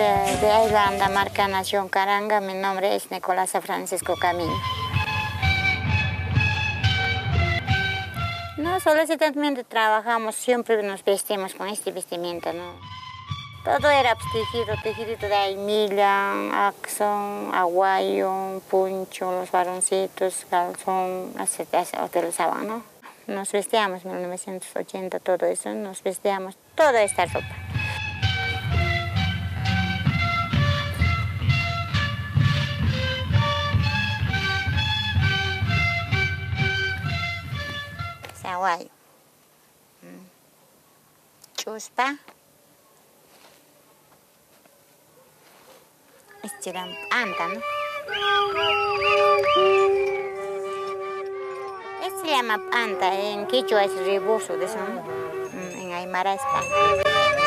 de Isla Andamarca, Nación Caranga. Mi nombre es Nicolasa Francisco Camino. No, solicitadamente trabajamos, siempre nos vestimos con este vestimenta, ¿no? Todo era tejidito de aimilla, axón, aguayo, puncho, los varoncitos, calzón, así utilizaban, ¿no? Nos vestíamos en 1980, todo eso, nos vestíamos toda esta ropa. Aguayo, chuspa, anta, ¿no? Este se llama anta, en quechua es rebozo, de eso, en aymara es panta.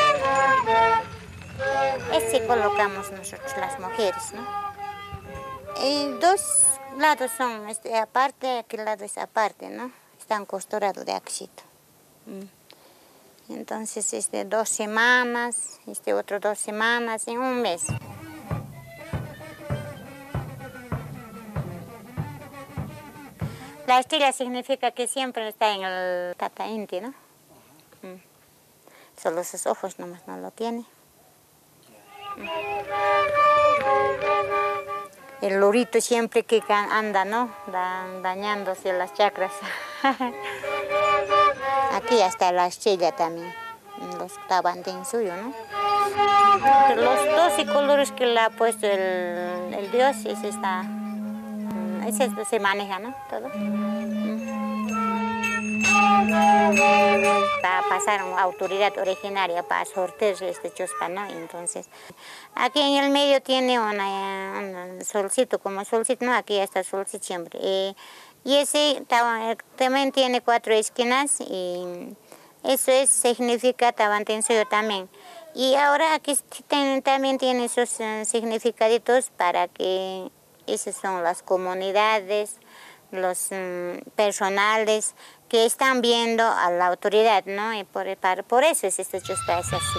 Este colocamos nosotros las mujeres, ¿no? Y dos lados son aparte, aquel lado es aparte, ¿no? Están costurados de axito. Entonces, 2 semanas, otro 2 semanas, en un mes. La estrella significa que siempre está en el Tata Inti, ¿no? Solo sus ojos nomás no lo tiene. El lorito siempre que anda, ¿no? Dañándose las chakras. Aquí está la estrella también, los tabantín suyo, ¿no? Los 12 colores que le ha puesto el Dios, ese se maneja, ¿no? Todo. Para pasar a una autoridad originaria para sortear este chuspa, ¿no? Entonces, aquí en el medio tiene un solcito, como solcito, ¿no? Aquí está solcito siempre. Y ese también tiene 4 esquinas y eso significa tabantensuyo también. Y ahora aquí también tiene esos significaditos para que esas son las comunidades, los personales que están viendo a la autoridad, ¿no? Y por eso este chuspa es así.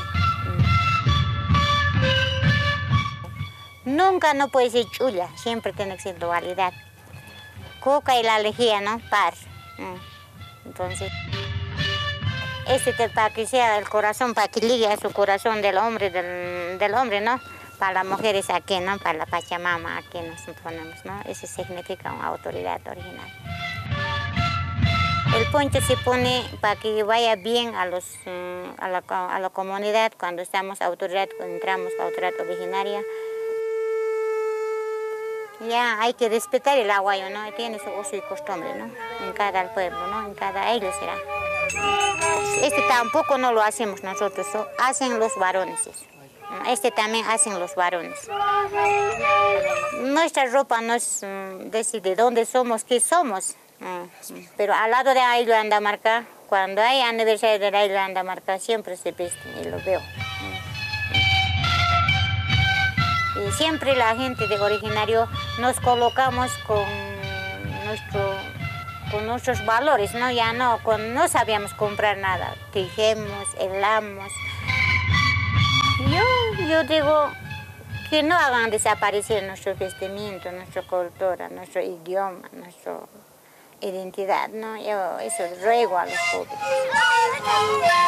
Nunca no puede ser chulla, siempre tiene que ser dualidad. Coca y la lejía, ¿no? Par. Entonces, para que sea el corazón, para que ligue a su corazón del hombre, ¿no? Para las mujeres aquí, ¿no? Para la Pachamama aquí nos ponemos, ¿no? Eso significa una autoridad original. El poncho se pone para que vaya bien a la comunidad cuando estamos autoridad, cuando entramos a autoridad originaria. Ya hay que respetar el aguayo, ¿no? Tiene su uso y costumbre, ¿no? En cada pueblo, ¿no? En cada isla será. Tampoco no lo hacemos nosotros, hacen los varones. También hacen los varones. Nuestra ropa no es de dónde somos, qué somos. Pero al lado de la isla Andamarca, cuando hay aniversario de la isla Andamarca, siempre se viste y lo veo. Y siempre la gente de originario nos colocamos con nuestros valores, ¿no? Ya no sabíamos comprar nada, tejemos, helamos. Yo digo que no hagan desaparecer nuestro vestimiento, nuestra cultura, nuestro idioma, nuestra identidad, ¿no? Yo eso ruego a los jóvenes.